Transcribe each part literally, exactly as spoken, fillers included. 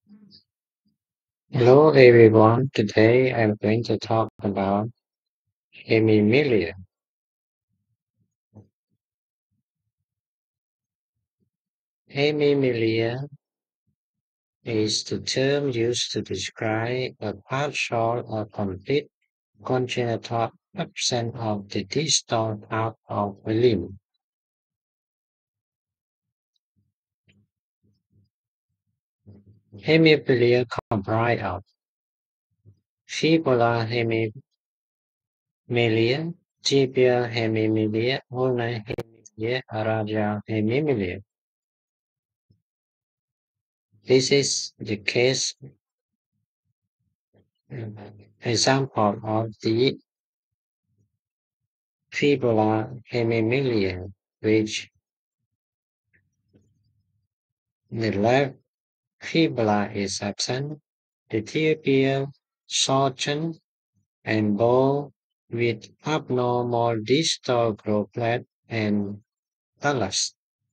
Hello everyone. Today I'm going to talk about hemimelia. Hemimelia is the term used to describe a partial or complete congenital absence of the distal part of a limb. Hemimelia comprise of fibular hemimelia, tibial hemimelia, ulnar hemimelia, radial hemimelia. This is the case example of the fibula hemimelia, which the left fibula is absent, the tibia shortened and bowed with abnormal distal groplet and thallus.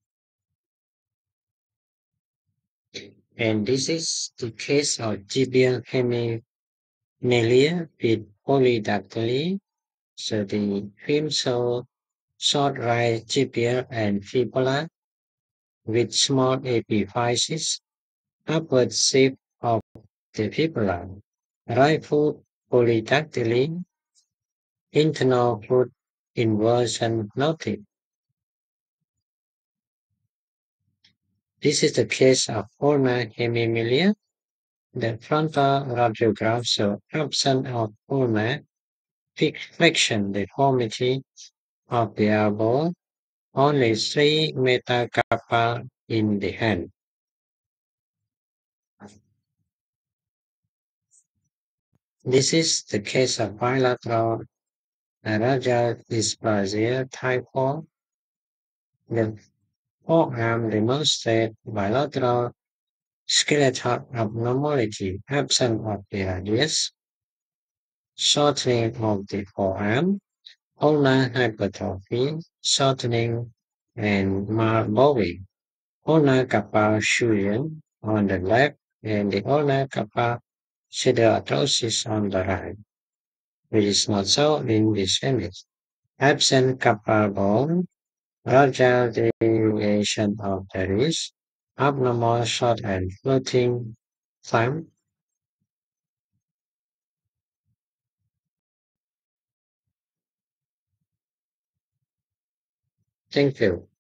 And this is the case of tibial hemimelia with polydactyly, so the film show short right tibia and fibula with small epiphysis, upward shape of the fibula, right foot polydactyly, internal foot inversion noted. This is the case of ulnar hemimelia. The frontal radiograph shows absence of ulnar flexion deformity of the elbow, only three metacarpal in the hand. This is the case of bilateral radial dysplasia type four. The forearm demonstrates bilateral skeletal abnormality, absence of the radius, shortening of the forearm, ulnar hypertrophy, shortening and bowing, ulnar carpal fusion on the left, and the ulnar carpal sideroarthrosis on the right, which is not shown in this image. Absent carpal bone, radial deviation of the wrist, abnormal short and floating thumb. Thank you.